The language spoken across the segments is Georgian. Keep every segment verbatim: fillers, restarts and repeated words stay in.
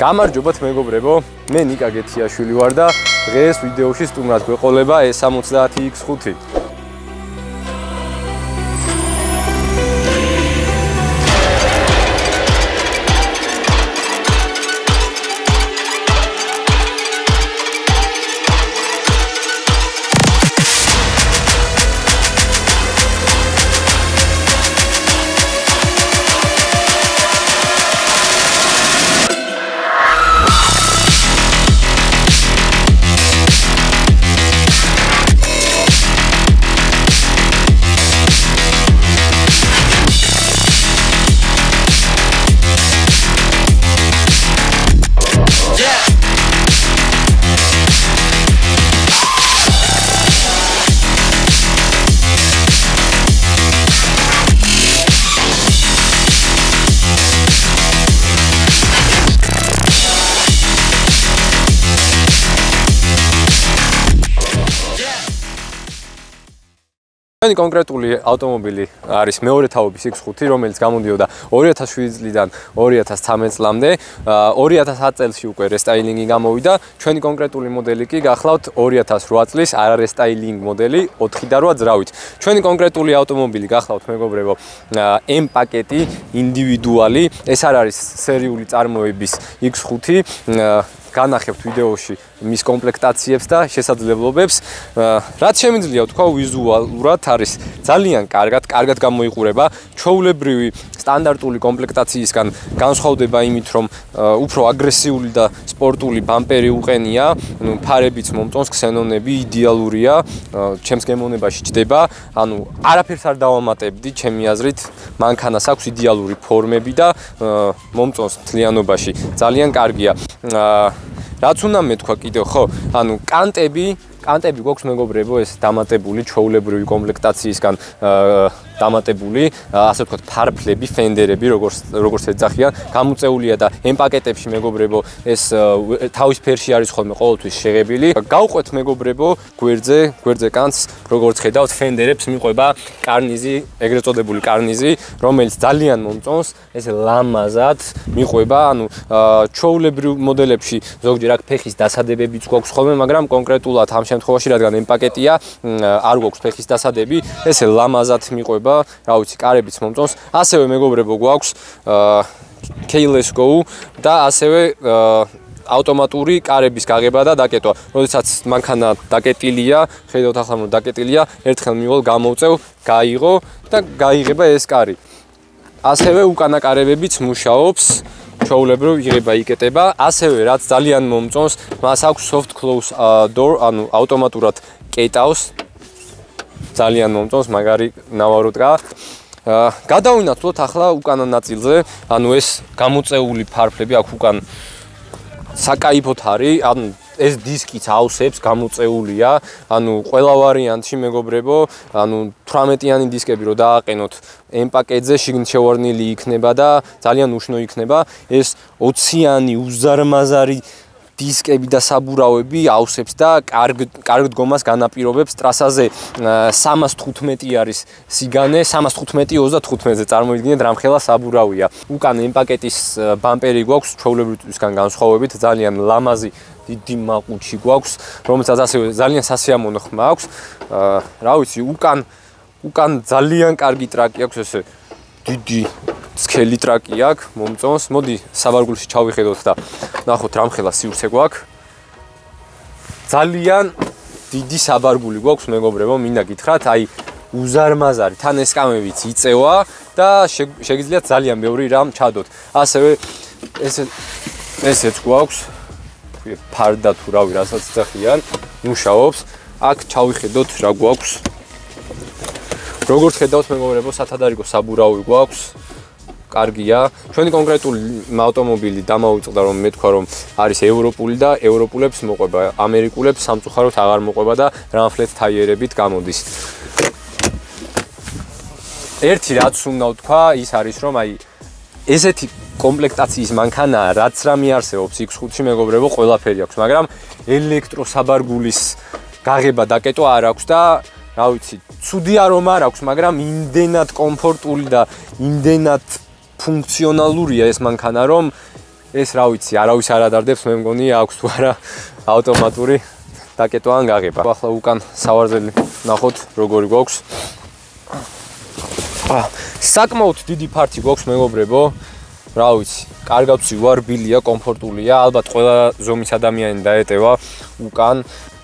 გამარჯობათ მეგობრებო, მე ნიკა გეთიაშვილი ვარ და დღეს ვიდეოში სტუმრად გვეყოლება ეს სამოცდაათი იქს ხუთი. Ჩვენი კონკრეტული ავტომობილი არის მეორე თაობის იქს ხუთი, რომელიც გამოდიოდა ორი ათას შვიდი წლიდან ორი ათას ცხრამეტ წლამდე. ორი ათას ათი წელს უკვე რესტაილინგი გამოვიდა. ჩვენი კონკრეტული მოდელი კი გახლავთ ორი ათას რვა წლის არარესტაილინგ მოდელი ოთხი და რვა ძრავით. ჩვენი კონკრეტული ავტომობილი გახლავთ მეგობრებო M პაკეტი ინდივიდუალი. ეს არ არის სერიული წარმოების იქს ხუთი. განახებთ ვიდეოში მის კომპლექტაციებს და შესაძლებლობებს. რაც შემიძლია ვთქვა, ვიზუალურად არის ძალიან კარგად, კარგად გამოიყურება. ჩვეულებრივი სტანდარტული კომპლექტაციისგან განსხვავდება იმით, რომ უფრო აგრესიული და სპორტული ბამპერი უყენია, ანუ ფარებიც მომწონს, ქსენონები იდეალურია, ჩემს გემოვნებაში ჯდება. ანუ არაფერს არ დავამატებდი, ჩემი აზრით, მანქანას აქვს იდეალური ფორმები და მომწონს მთლიანობაში. ძალიან კარგია. რაც უნდა მეთქვა კიდევ, ხო? ანუ კანტები, კანტები გვაქვს მეგობრებო, ეს დამატებული ჩვეულებრივი კომპლექტაციისგან დამატებული, ასე ვთქვათ, ფარფლები, ფენდერები, როგორც როგორც ეძახიან, გამოწეულია და M პაკეტებში მეგობრებო, ეს თავის ფერში არის ხოლმე ყოველთვის შეღებილი. გავყვეთ მეგობრებო, გვერდზე, გვერდზე კანტს, როგორც ხედავთ, ფენდერებს მიყვება კარნიზი, ეგრეთ წოდებული კარნიზი, რომელიც ძალიან მომწონს, ეს ლამაზად მიყვება, ანუ ჩვეულებრივ მოდელებში ზოგჯერ აქ ფეხის დასადებებიც გვაქვს ხოლმე, მაგრამ კონკრეტულად ამ შემთხვევაში, რადგან M პაკეტია, არ გვაქვს ფეხის დასადები, ეს ლამაზად მიყვება. რა ვიცი, კარებიც მომწონს. ასევე მეგობრებო გვაქვს keyless go და ასევე ავტომატური კარების გაღება და დაკეტვა. როდესაც მანქანა დაკეტილია, ხედავთ ახლა რომ დაკეტილია, ერთხელ მივალ გამოვწევ, გაიღო და გაიღება ეს კარი. ასევე უკანა კარებებიც მუშაობს. ჩვეულებრივ იღება, იკეტება. ასევე რაც ძალიან მომწონს, მას აქვს soft close door, ანუ ავტომატურად კეტავს. ძალიან მომწონს, მაგარი ნავაროდგა. გადავინაცვლოთ ახლა უკანა ნაწილზე, ანუ ეს გამოწეული ფარფლები აქ უკან საკაიფოთ არის, ანუ ეს დისკიც ავსებს, გამოწეულია, ანუ ყველა ვარიანტში მეგობრებო, ანუ თვრამეტიანი დისკები რო დააყენოთ M პაკეტზე, შიგნით შევარდნილი იქნება და ძალიან უშნო იქნება. ეს ოციანი უზარმაზარი დისკები და საბურავები ავსებს და კარგ კარგ დგომას განაპირობებს. ტრასაზე სამას თხუთმეტი არის სიგანე, სამას თხუთმეტი ოცდათხუთმეტზე წარმოიდგინეთ რამხელა საბურავია. უკან M პაკეტის ბამპერი გვაქვს, ჩვეულებრივისგან განსხვავებით, ძალიან ლამაზი დიდი მაყუჩი გვაქვს, რომელსაც ასევე ძალიან სასიამოვნო ხმა აქვს. რა ვიცი, უკან უკან ძალიან კარგი ტრაკი აქვს, ესე დიდი სქელი ტრაკი აქვს, მომწონს. მოდი საბარგულში ჩავიხედოთ და ნახოთ რამხელა სივრცე გვაქვს. ძალიან დიდი საბარგული გვაქვს მეგობრებო, მინდა გითხრათ, აი უზარმაზარი, თან ეს კამებიც იწევა და შეგიძლიათ ძალიან ბევრი რამ ჩადოთ. ასევე ეს ესეც გვაქვს, ფარდა თუ რავი, რასაც ძახიან, მუშაობს. აქ ჩავიხედოთ რა გვაქვს. როგორც ხედავთ მეგობრებო, სათადარიგო საბურავი გვაქვს. კარგია. ჩვენი კონკრეტული ავტომობილი დამოუწყდა, რომ მეთქვა, რომ არის ევროპული და ევროპულებს მოყვება, ამერიკულებს სამწუხაროდ აღარ მოყვება და რამფლეთ თაიერებით გამოდის. ერთი რაც უნდა ვთქვა, ის არის, რომ აი ესეთი კომპლექტაციის მანქანა, რაც რა მიარსებობს იქს ხუთში მეგობრებო, ყველაფერი აქვს, მაგრამ ელექტროსაბარგულის გაღება დაკეტვა არ აქვს და რა ვიცი, ცუდი არომა არ აქვს, მაგრამ იმდენად კომფორტული და იმდენად ფუნქციონალურია ეს მანქანა, რომ ეს რა ვიცი, არავის არ ადარდებს, მე მგონი აქვს თუ არა ავტომატური დაკეტვა ან გაღება. ახლა უკან სავარძელი ნახოთ როგორი გვაქვს. საკმაოდ დიდი ფართი გვაქვს მეგობრებო. რა ვიცი, კარგად ვარ, რბილია, კომფორტულია, ალბათ ყველა ზომის ადამიანი დაეტევა უკან.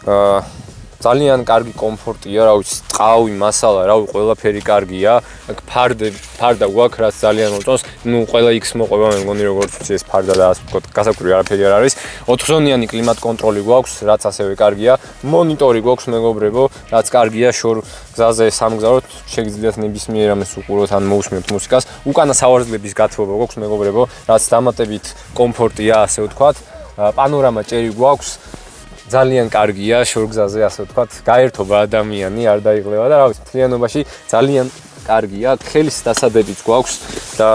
ძალიან კარგი კომფორტია, რა ვიცი, ტყავი, მასალა, რა ვიცი, ყველაფერი კარგია. აქ ფარდა, ფარდა გვაქვს, რაც ძალიან მოწონს. ნუ ყველა X მოყვება, მე მგონი როგორც ვიცი, ეს ფარდა და ასე ვთქვათ, გასაკვირი არაფერი არ არის. ოთხზონიანი კლიმატ კონტროლი გვაქვს, რაც ასევე კარგია. მონიტორი გვაქვს მეგობრებო, რაც კარგია, შორ გზაზე სამგზავროთ, შეგიძლიათ ნებისმიერ რამეს უყუროთ ან მოусმინოთ მუსიკას. უკანა სავარძლების გათბობა გვაქვს მეგობრებო, რაც დამატებით კომფორტია, ასე ვთქვათ. პანორამა ჭერი გვაქვს. ძალიან კარგია შორგზაზე, ასე ვთქვათ, გაერთობა ადამიანი არ დაიღლება და რა ვიცი, მთლიანობაში ძალიან კარგია. ხელის დასადებიც გვაქვს და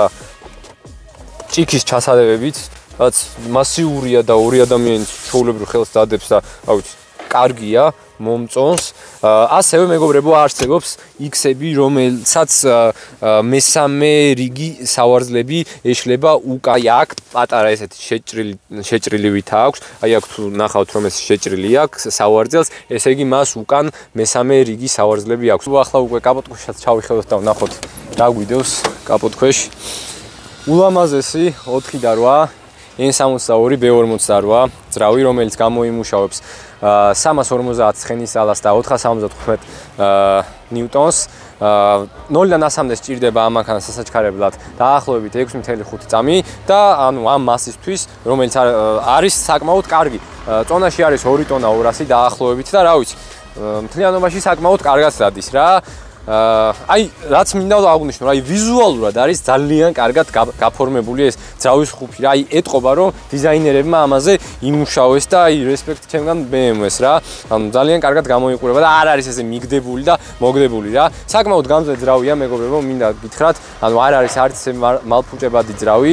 ჭიქის ჩასადებებიც, რაც მასიურია და ორი ადამიანის ჩვეულებრივ ხელს დადებს და რა ვიცი, კარგია, მომწონს. ასევე მეგობრებო არსებობს X-ები, რომელსაც მესამე რიგი სავარძლები ეშლება უკან. აქ პატარა ესეთი შეჭრილი შეჭრილივით აქვს. აი აქ თუ ნახავთ რომ ეს შეჭრილი აქვს სავარძელს, ესე იგი მას უკან მესამე რიგი სავარძლები აქვს. ახლა უკვე კაპოტქვეშაც ჩავიხედოთ და ვნახოთ რა გვიდევს კაპოტქვეშ. ულამაზესი ოთხი და რვა N სამოცდაორი B ორმოცდარვა ძრავი, რომელიც გამოიმუშავებს სამას ორმოცდაათ ცხენის ძალას და ოთხას სამოცდათხუთმეტ ნიუტონს. ნოლიდან ასამდე სჭირდება ამ მანქანას სასაჩქარებლად დაახლოებით ექვსი ათეული ხუთი წამი და ანუ ამ მასისთვის, რომელიც არის საკმაოდ კარგი. წონაში არის ორი ტონა ორასი დაახლოებით და რა ვიცი, მთლიანობაში საკმაოდ კარგად დადის რა. აი, რაც მინდა აღვნიშნო, აი ვიზუალურად არის ძალიან კარგად გაფორმებული ეს ძრავის ხუფი რა. აი, ეტყობა რომ დიზაინერებმა ამაზე იმუშავეს და აი რესპექტ ჩემგან B M W-ს რა. ანუ ძალიან კარგად გამოიყურება და არ არის ესე მიგდებული და მოგდებული რა. საკმაოდ გამძლე ძრავია მეგობრებო, მინდა გითხრათ, ანუ არ არის არც ესე მალფუჭებადი ძრავი.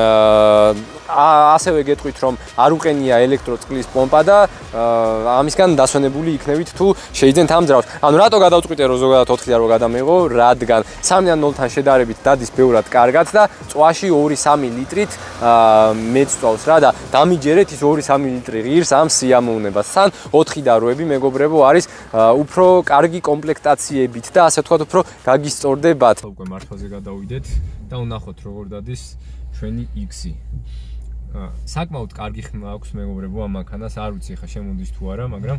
ასევე გეტყვით რომ არ უყენია ელექტროწყლის პომპა და ამისგან დასვენებული იქნებით თუ შეიძენთ ამ ძრავს. ანუ რატო გადავწყვიტე რომ ზოგადად ოთხი და რვა გადამეღო, რადგან სამი ან ნოლთან შედარებით დადის ბევრად კარგად და წვაში ორი სამი ლიტრით მეწვავს რა და დამიჯერეთ ის ორი სამი ლიტრი ღირს ამ სიამოვნებას. თან ოთხი და რვები მეგობრებო არის უფრო კარგი კომპლექტაციებით და ასე ვთქვათ უფრო გაგისწორდებათ. უკვე მართვაზე გადავიდეთ და ვნახოთ როგორ დადის ჩვენი X-ი. საკმაოდ კარგი ხმა აქვს მეგობრებო ამ მანქანას, არ ვიცი ხა შემოდის თუ არა, მაგრამ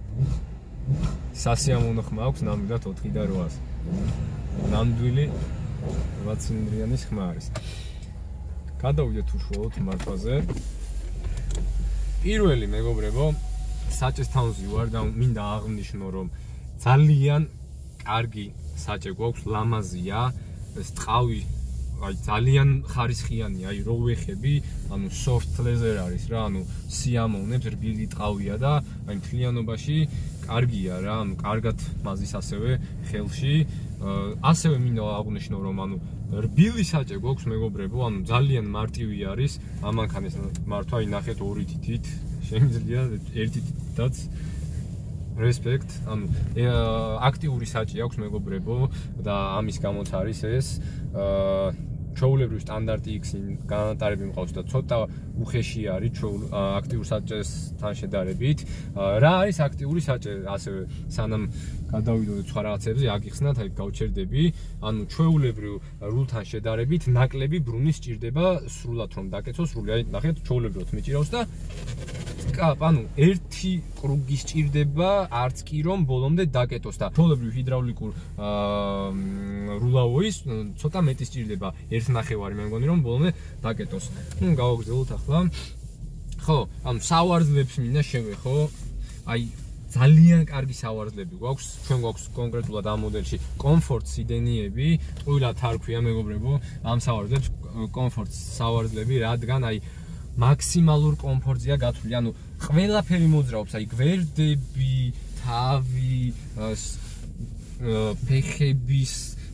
სასიამოვნო ხმა აქვს ნამდვილად ოთხი და რვას. ნამდვილი რვა ცილინდრიანის ხმა არის. გადავიდეთ უშუალოდ მართვაზე. პირველი მეგობრებო, საჭეს თავზე ვარ და მინდა აღვნიშნო რომ ძალიან კარგი საჭე გვაქვს, ლამაზია, ეს ტყავი აი ძალიან ხარისხიანი, აი რო ვეხები, ანუ soft leather არის რა, ანუ სიამოვნებს, რბილი ტყავია და აი მთლიანობაში კარგია რა, ანუ კარგად მაზის ასევე ხელში. ასევე მინდა აღვნიშნო რომ ანუ რბილი საჭე გვაქვს მეგობრებო, ანუ ძალიან მარტივი არის ამ მანქანის მართვა, აი ნახეთ ორი თითით, შემიძლია ერთი თითითაც respect, ანუ აქტიური საჭი აქვს მეგობრებო და ამის გამოც არის ეს ჩვეულებრივი სტანდარტი X-ი განატარები მყავს და ცოტა უხეში არის აქტიურ საჭესთან შედარებით. რა არის აქტიური საჭე? ასევე სანამ გადავიდოდეთ სხვა რაღაცებზე, აგიხსნათ, აი გავჩერდები, ანუ ჩვეულებრივ რულთან შედარებით ნაკლები ბრუნი სჭირდება სრულად რომ დაკეცოს რული. აი ნახეთ, ჩვეულებრივად მიჭირავს და ანუ ერთი კრუგი სჭირდება, არც კი რომ ბოლომდე დაკეტოს და ჩვეულებრივ ჰიდრაულიკურ რულაოის ცოტა მეტი სჭირდება, ერთი ნახევარი მე მგონი რომ ბოლომდე დაკეტოს. ნუ გავაგრძელოთ ახლა. ხო, ანუ სავარძლებს მინდა შევეხო. აი ძალიან კარგი სავარძლები გვაქვს, ჩვენ გვაქვს კონკრეტულად ამ მოდელში კომფორტ სიდენიები, ტყუილად არ ქვია მეგობრებო, ამ სავარძლებს კომფორტ სავარძლები, რადგან აი მაქსიმალურ კომფორტზეა გათვლილი, ანუ ყველაფერი მოძრაობს, აი გვერდები, თავი, ფეხების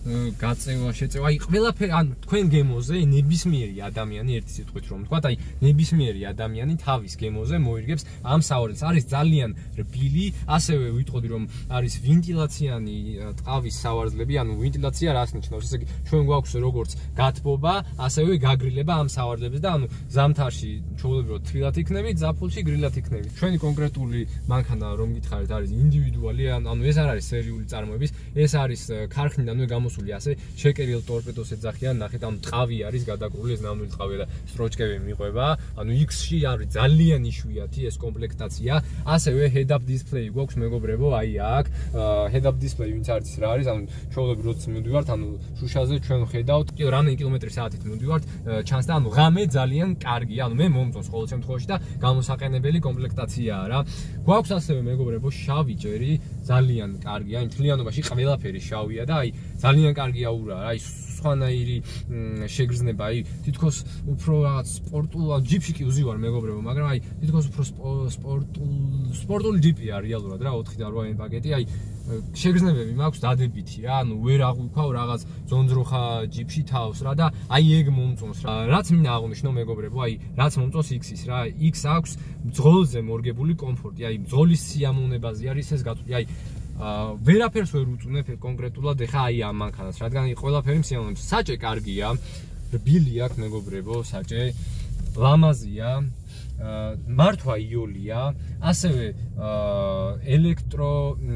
გაწევა, შეწევა, აი ყველაფერი, ან თქვენ გემოზე ნებისმიერი ადამიანი ერთი სიტყვით რომ ვთქვათ, აი ნებისმიერი ადამიანი თავის გემოზე მოირგებს ამ საوارელს. არის ძალიან რბილი, ასევე ვიტყოდი რომ არის ვენტილაციანი ტყავის საوارლები, ანუ ვენტილაცია რას ნიშნავს? ესე იგი, ჩვენ გვაქვს როგორც გათბობა, ასევე გაგრილება ამ საوارლებს და ანუ ზამთარში ჩვეულებრივად თბილად იქნებით, ზაფხულში გრილად იქნებით. ჩვენი კონკრეტული მანქანა რომ გითხარით არის ინდივიდუალი, ანუ ეს არ არის სერიული წარმოების, ეს არის ქარხნიდანვე გამოსული ასე შეკერილ ტორპედოს ეძახიან, ნახეთ, ანუ ტყავი არის გადაკრული, ეს ნამდვილი ტყავია და სტროჩკები მიყვება. ანუ X-ში არის ძალიან იშვიათი ეს კომპლექტაცია. ასევე head-up display გვაქვს მეგობრებო, აი აქ head-up display ვინც არის რა არის, ანუ ჩვეულებრივ როცა მივდივართ, ანუ შუშაზე ჩვენ ხედავთ, რამდენი კილომეტრი საათით მივდივართ, ჩანს და ანუ ღამე ძალიან კარგია, ანუ მე მომწონს ყოველ შემთხვევაში და გამოსაყენებელი კომპლექტაციაა რა. გვაქვს ასევე მეგობრებო შავი ჭერი, ძალიან კარგია, იმ მთლიანობაში ყველაფერი შავია და აი ძალიან კარგია ურა რა, აი სხვანაირი შეგრძნება, აი თითქოს უფრო რაღაც სპორტულ ჯიპში კი ვზივარ მეგობრებო, მაგრამ აი თითქოს უფრო სპორტულ სპორტული ჯიპია რეალურად რა, ოთხი და რვა პაკეტი, აი შეგრძნებები მაქვს დადებითი რა, ანუ ვერ აღვიქავ რაღაც ძონძროხა ჯიპში თავს რა და აი ეგ მომწონს რა. რაც მინდა აღვნიშნო მეგობრებო, აი რაც მომწონს X-ის რა, X აქვს ბრძოლზე მორგებული კომფორტი, აი ბრძოლის სიამოვნებაზე არის ეს გაწვდი, აი ვერაფერს ვერ უწუნებ კონკრეტულად ეხა აი ამ მანქანას, რადგან ყველაფერი მსიამოვნებს. საჭე კარგია, რბილი აქვს მეგობრებო, საჭე ლამაზია, მართვა იოლია, ასევე ელექტრო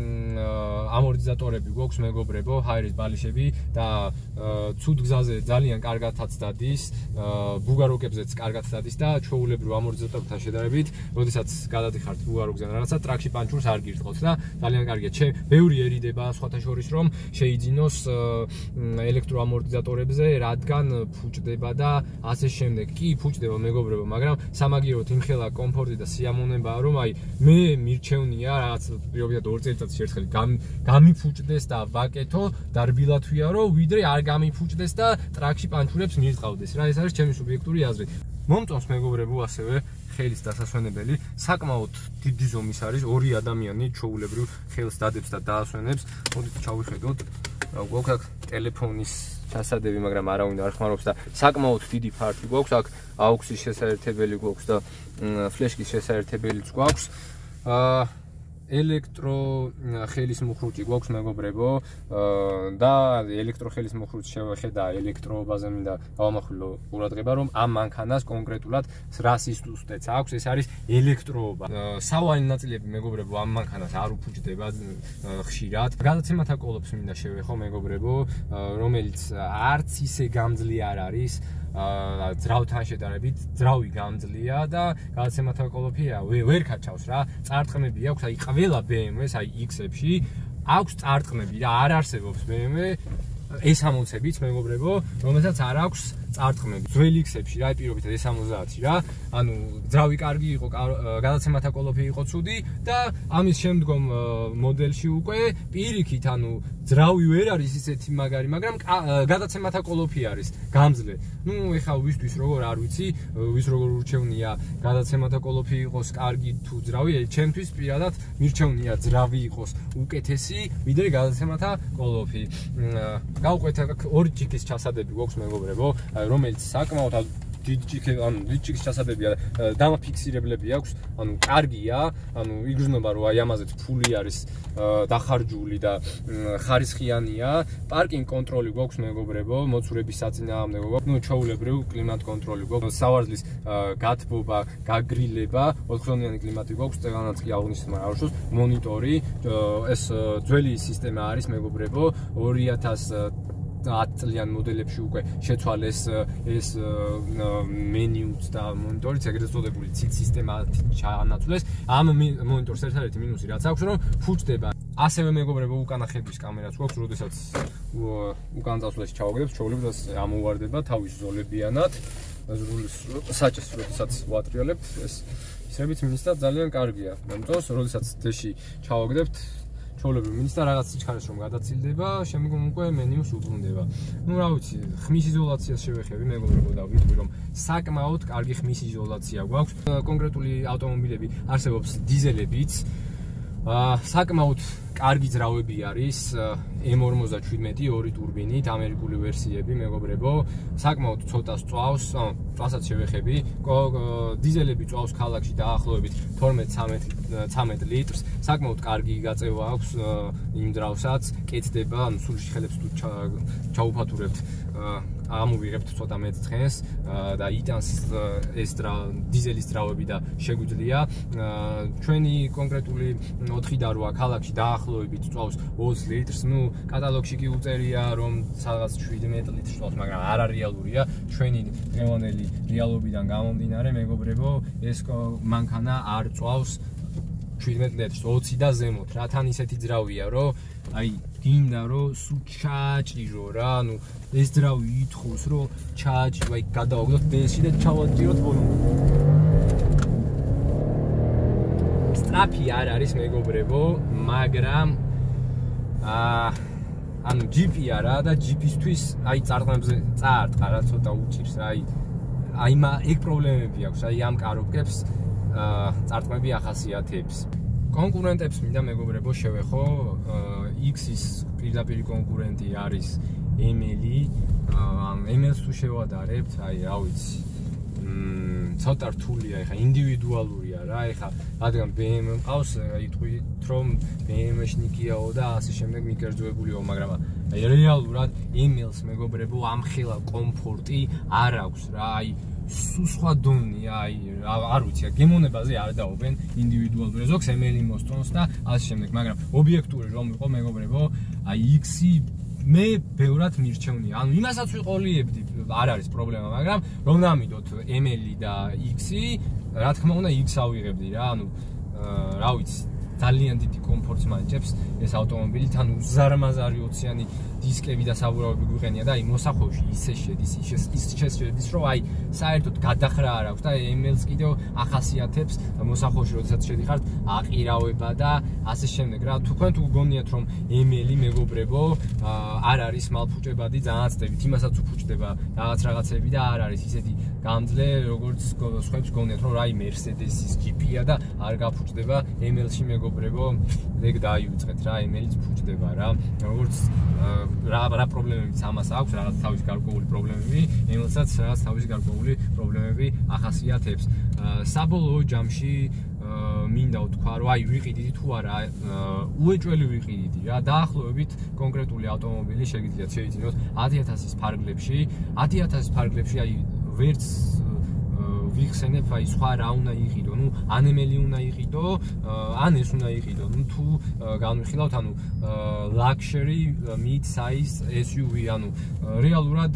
ამორტიზატორები გვაქვს მეგობრებო, ჰაერის ბალიშები და ცუდ გზაზე ძალიან კარგადაც დადის, ბუგაროკებზეც კარგად დადის და ჩვეულებრივ ამორტიზატორებთან შედარებით, როდესაც გადადიხართ ბუგაროკზე რაღაცა ტრაქში პანჩურს არ გირტყოთ და ძალიან კარგია. ჩემ ბევრიერიდება სხვათა შორის რომ შეიძინოს ელექტრო ამორტიზატორებზე, რადგან ფუჭდება და ასე შემდეგ. კი ფუჭდება მეგობრებო, მაგრამ სამაგიეროდ იმხელა კომფორტი და სიამოვნებაა რომ აი მე მირჩევნია რაღაც პირობითად ორ წელიწადში ერთხელ გამიფუჭდეს და ვაკეთო და რბილად ვიარო, ვიდრე არ გამიფუჭდეს და ტრაქში პანჩურებს მირტყავდეს რა. ეს არის ჩემი სუბიექტური აზრი. მომწონს მეგობრებო ასევე ხელის დასასვენებელი, საკმაოდ დიდი ზომის არის, ორი ადამიანი ჩვეულებრივ ხელს დადებს და დაასვენებს. მოდით ჩავიხედოთ. გვაქვს აქ ტელეფონის ჩასადები, მაგრამ არავინ არ ხმარობს და საკმაოდ დიდი ფართი გვაქვს, აქ აუქსის შესაერთებელი გვაქვს და ფლეშკის შესაერთებელიც გვაქვს. ელექტრო ხელის მუხრუჭი გვაქვს მეგობრებო და ელექტრო ხელის მუხრუჭი შევხედა ელექტროობაზე მინდა გავამახვილო ყურადღება რომ ამ მანქანას კონკრეტულად რა სისტემაც აქვს, ეს არის ელექტროობა. სავალი ნაწილები მეგობრებო ამ მანქანას არ უფუჭდება ხშირად. გადაცემათა კოლოფს მინდა შევეხო მეგობრებო, რომელიც არც ისე გამძლე არ არის. ძრავთან შედარებით ძრავი გამძლეა და გადაცემათა კოლოფია ვერ ქაჩავს რა. წარტყმები აქვს, აი ყველა B M W-ს, აი X-ებში აქვს წარტყმები და არ არსებობს B M W ეს სამოცებიც მეგობრებო, რომელსაც არ აქვს წარტყმები. ძველი X-ებში რა, პირობითად ეს სამოცი რა, ანუ ძრავი კარგი იყო, გადაცემათა კოლოფი იყო ცუდი და ამის შემდგომ მოდელში უკვე პირიქით, ანუ ძრავი ვერ არის ისეთი მაგარი, მაგრამ გადაცემათა კოლოფი არის გამძლე. ნუ ეხა ვისთვის როგორ არ ვიცი, ვის როგორ ურჩევნია გადაცემათა კოლოფი იყოს კარგი თუ ძრავი, ჩემთვის პირადად მირჩევნია ძრავი იყოს უკეთესი, ვიდრე გადაცემათა კოლოფი. გავყვეთ ორი ჭიქის ჩასადები გვაქვს მეგობრებო, რომელიც საკმაოდ დიდი ჭიქი, ანუ დიდი ჭიქის ჩასადებია, დამაფიქსირებლები აქვს, ანუ კარგია, ანუ იგრძნობა რომ აი ამაზეც ფული არის დახარჯული და ხარისხიანია. პარკინგ კონტროლი გვაქვს მეგობრებო, მოცურების საწინააღმდეგო გვაქვს, ნუ ჩვეულებრივ კლიმატ კონტროლი გვაქვს, სავარლის გათბობა, გაგრილება, ოთხწლიანი კლიმატი გვაქვს, წეგანაც კი აღნიშნეთ, მაგრამ არ უშავს, მონიტორი, ეს ძველი სისტემა არის მეგობრებო, ორი ათას ათ წლიან მოდელებში უკვე შეცვალეს ეს მენიუც და მონიტორიც, ეგრეთ წოდებული ცით სისტემად ჩაანაცვლეს. ამ მონიტორს ერთადერთი მინუსი რაც აქვს, რომ ფუჭდება. ასევე მეგობრებო უკანა ხედვის კამერაც გვაქვს, როდესაც უკან წასვლაში ჩავაგდებს, ჩვეულებრივ ამოვარდება თავის ზოლებიანად. საჭეს როდესაც ვატრიალებთ, ეს ისევით მინს და ძალიან კარგია. მომწონს, როდესაც დეში ჩავაგდებთ ჩვეულებრივ მინს და რაღაც სიჩქარეს რომ გადაცილდება, შემდგომ უკვე მენიუს უბრუნდება. ნუ რა ვიცი, ხმის იზოლაციას შევეხები მეგობრებო და ვიტყვი რომ საკმაოდ კარგი ხმის იზოლაცია გვაქვს. კონკრეტული ავტომობილები არსებობს დიზელებიც, საკმაოდ კარგი ძრავები არის M forty-seven ორი ტურბინით ამერიკული ვერსიები მეგობრებო საკმაოდ ცოტა სწავს წვასაც შევეხები დიზელები წვავს ქალაქში დაახლოებით თორმეტ-ცამეტ litrს საკმაოდ კარგი გაწევა აქვს იმ ძრავსაც კეთდება ანუ სულში ხელებს თუ ჩაუფათურებთ ამოვიღებთ ცოტა მეტ ცხენს და იტანს ეს დიზელის ძრავები და შეგვიძლია ჩვენი კონკრეტული ოთხი და რვა ქალაქში დაახლოებით წვავს ოცი litrს ნუ კატალოგში კი უწერია რომ სადღაც შვიდმეტ litrს წვავს მაგრამ არ არის რეალურია ჩვენი დღევანდელი რეალობიდან გამომდინარე მეგობრებო ეს მანქანა არ წვავს შვიდმეტ litrს ოცი და ზემოთ რა თან ისეთი ძრავია რომ აი გინდა რომ სულ ჩააჭირო რა ანუ ეს ძრავი ითხოვს რომ ჩააჭირო აი გადავაგდოთ ბენზინში და ჩავაჭიროთ ბოლომდე სტრაფი არ არის მეგობრებო მაგრამ აა ანუ ჯიპი არა და ჯიპისთვის აი წარყმებზე წაარტყა რა ცოტა უჭირს აი აი მა ეგ პრობლემები აქვს აი ამ კარობკებს აა წარყმები ახასიათებს კონკურენტებს მინდა მეგობრებო შევეხო X-ის პირდაპირი კონკურენტი არის M L-ი ამ M L-ს თუ შევადარებთ აი რა ვიცი ცოტა რთულია ეხა ინდივიდუალურია რა ეხა რადგან B M მყავს იტყვით რომ B M-ში ნიკიაო და ასე შემდეგ მიკერძოებულიო მაგრამ აი რეალურად M L-ს მეგობრებო ამხელა კომფორტი არ აქვს რა აი სულ სხვა დონია აი არ ვიცი გემოვნებაზე არ დაობენ ინდივიდუალურ ზოგს M L-ი მოსწონს და ასე შემდეგ მაგრამ ობიექტური რომ იყო მეგობრებო აი X-ი მე ბევრად მირჩევნია ანუ იმასაც ვიყოლიებდი არ არის პრობლემა მაგრამ რომ დამიდოთ M L-ი და X-ი რა თქმა უნდა X ავიღებდი რა ანუ რა ვიცი ძალიან დიდი კომფორტს მანჭებს ეს ავტომობილი თან უზარმაზარი ოციანი დისკები და საბურავები გვიყენია და აი მოსახვევში ისე შედის ისე შედის რომ აი საერთოდ გადახრა არ აქვს და M L-ს კიდევ ახასიათებს მოსახვევში როდესაც შედიხართ აყირავება და ასე შემდეგ რა თქვენ თუ გგონიათ რომ M L-ი მეგობრებო არ არის მალფუჭებადი ძალიან ცდებით იმასაც უფუჭდება რაღაც რაღაცები და არ არის ისეთი გამძლე როგორც სხვებს გგონიათ რომ აი Mercedes-ის ჯიპია და არ გაფუჭდება M L-ში მეგობრებო ეგ დაიუწყეთ რა M L-იც ფუჭდება რა როგორც რა რა პრობლემებიც ამას აქვს რაღაც თავის გარკვეული პრობლემები M L-საც რაღაც თავის გარკვეული პრობლემები ახასიათებს საბოლოო ჯამში მინდა ვთქვა რომ აი ვიყიდით თუ არა უეჭველი ვიყიდით რა დაახლოებით კონკრეტული ავტომობილი შეგიძლიათ შეიძინოთ ათი ათასის ფარგლებში ათი ათასის ფარგლებში აი ვერც ვიხსენებ აი სხვა რა უნდა იყიდო ნუ ან M L-ი უნდა იყიდო ან ეს უნდა იყიდო ნუ თუ განვიხილავთ ანუ luxury mid size S U V ანუ რეალურად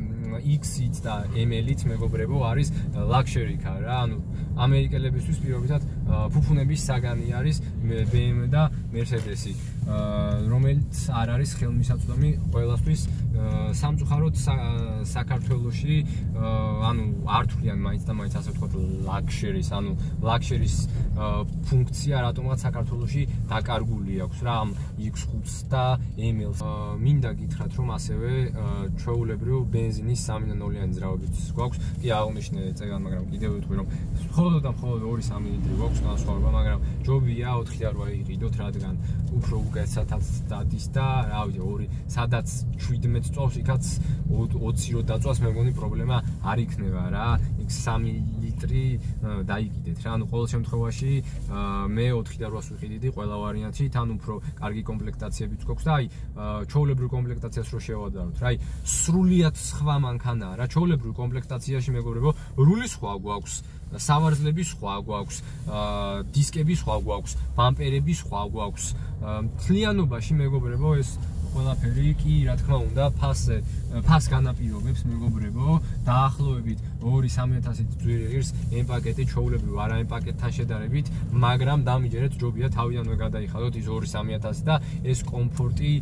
X-ით და M L-ით მეგობრებო არის luxury car რა ანუ ამერიკელებისთვის პირობითად ფუფუნების საგანი არის B M და Mercedes-ი რომელიც არ არის ხელმისაწვდომი ყველასთვის სამწუხაროდ საქართველოში ანუ არ თვლიან მაინც და მაინც ასე ვთქვათ luxury-ს ანუ luxury-ს ფუნქცია რატომღაც საქართველოში დაკარგული აქვს რა ამ X five-ს და M L-ს მინდა გითხრათ რომ ასევე ჩვეულებრივ ბენზინის სამი და ნოლიანი ძრავებიც გვაქვს კი აღნიშნე წეგან მაგრამ კიდევ ვიტყვი რომ მხოლოდ და მხოლოდ ორი სამი ლიტრი გვაქვს განსხვავება მაგრამ ჯობია ოთხი და რვა იყიდოთ რადგან უფრო უკეთესადაც დადის და რა ვიცი ორი სადაც შვიდმეტ წავს იქაც ოცი რო დაწვას მე მგონი პრობლემა არ იქნება რა იქ სამი ლიტრი დაიგიდეთ რა ანუ ყოველ შემთხვევაში მე ოთხი და რვას ვიყიდიდი ყველა ვარიანტში თან უფრო კარგი კომპლექტაციებიც გვაქვს და აი ჩვეულებრივ კომპლექტაციას რო შევადაროთ რა აი სრულიად სხვა მანქანაა რა ჩვეულებრივ კომპლექტაციაში მეგობრებო რული სხვა გვაქვს სავარძლები სხვა გვაქვს დისკები სხვა გვაქვს ბამპერები სხვა გვაქვს მთლიანობაში მეგობრებო ეს ყველაფერი კი რა თქმა უნდა ფასზე ფას განაპირობებს მეგობრებო დაახლოებით ორი სამი ათასით ძვირს M პაკეტი ჩვეულებრივ არა M პაკეტთან შედარებით მაგრამ დამიჯერეთ ჯობია თავიდანვე გადაიხადოთ ის ორი სამი ათასი და ეს კომფორტი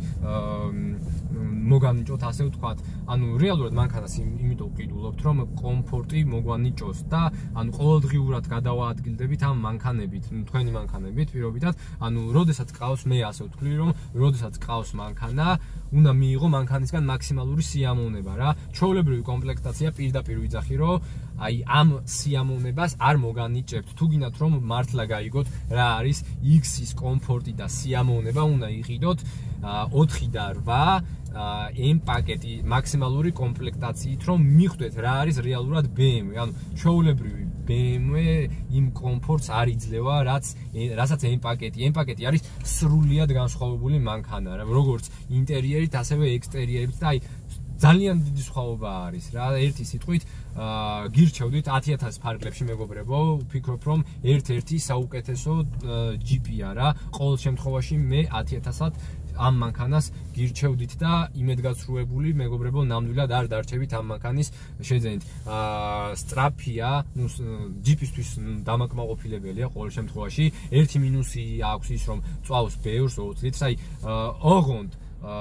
მოგანიჭოთ ასე ვთქვათ ანუ რეალურად მანქანას იმიტომ ვყიდულობთ რომ კომფორტი მოგვანიჭოს და ანუ ყოველდღიურად გადავაადგილდებით ამ მანქანებით თქვენი მანქანებით პირობითად ანუ როდესაც ყავს მე ასე ვთქვი რომ როდესაც ყავს მანქანა უნდა მიიღო მანქანისგან მაქსიმალური სიამოვნება რა ჩვეულებრივი კომპლექტაცია პირდაპირ ვიძახი რომ აი ამ სიამოვნებას არ მოგანიჭებთ. თუ გინდათ რომ მართლა გაიგოთ რა არის X-ის კომფორტი და სიამოვნება, უნდა იყიდოთ ოთხი და რვა M პაკეტი მაქსიმალური კომპლექტაციით, რომ მიხვდეთ რა არის რეალურად B M W. ანუ ჩვეულებრივი B M W იმ კომფორტს არ იძლევა, რაც რასაც M პაკეტი. M პაკეტი არის სრულიად განსხვავებული მანქანა, როგორც ინტერიერით, ასევე ექსტერიერით და აი ძალიან დიდი სხვაობა არის რა. ერთი სიტყვით გირჩევდით ათი ათასი ფარგლებში მეგობრებო, ვფიქრობ რომ ერთ-ერთი საუკეთესო ჯიპია რა. ყოველ შემთხვევაში მე ათი ათასად ამ მანქანას გირჩევდით და იმედგაცრუებული მეგობრებო, ნამდვილად არ დარჩებით ამ მანქანის შეძენით. სტრაფია, ნუ ჯიპისთვის დამაკმაყოფილებელია ყოველ შემთხვევაში. ერთი მინუსი აქვს ის, რომ წვავს ბევრს ოცი ლიტრს, აი ოღონდ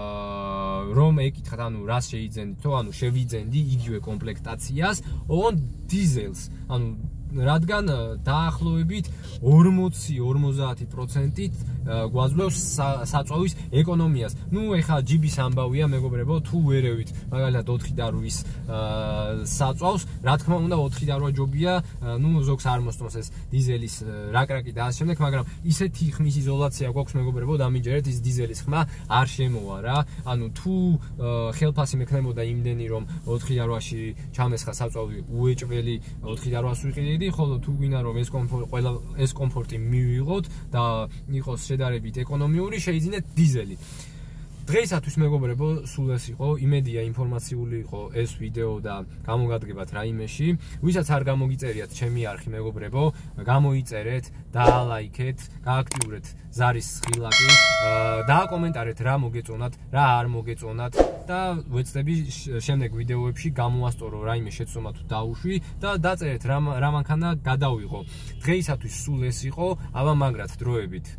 რომ ეკითხათ, ანუ რას შეიძენდითო, ანუ შევიძენდი იგივე კომპლექტაციას, ოღონდ დიზელს, ანუ რადგან დაახლოებით ორმოცი ორმოცდაათი პროცენტით გვაძლევს საწვავის ეკონომიას. ნუ ეხლა ჯიბის ამბავია მეგობრებო, თუ ვერევით მაგალითად ოთხი და რვის საწვავს, რა თქმა უნდა ოთხი და რვა ჯობია, ნუ ზოგს არ მოსწონს ეს დიზელის რაკრაკი და ასე შემდეგ, მაგრამ ისეთი ხმის იზოლაცია გვაქვს მეგობრებო, დამიჯერეთ ის დიზელის ხმა არ შემოვა რა. ანუ თუ ხელფასი მექნებოდა იმდენი, რომ ოთხი და რვაში ჩამესხა საწვავი უეჭველი ოთხი და რვას ვიყიდე, ხოლო თუ გვინდა რომ ეს კომფორტი ყველა ეს კომფორტი მივიღოთ და იყოს შედარებით ეკონომიური, შეიძინეთ დიზელი. დღეისათვის მეგობრებო, სულ ეს იყო, იმედია ინფორმაციული იყო ეს ვიდეო და გამოგადგებათ რაიმეში. ვისაც არ გამოგიწერიათ ჩემი არხი მეგობრებო, გამოიწერეთ, დაალაიქეთ, გააქტიურეთ ზარის ხილაკი, დააკომენტარეთ რა მოგეწონათ, რა არ მოგეწონათ და ვეცდები შემდეგ ვიდეოებში გამოვასწორო რაიმე შეცდომა თუ დაუშვი და დაწერეთ რა რა მანქანა გადავიღო. დღეისათვის სულ ეს იყო, აბა მაგრად დროებით.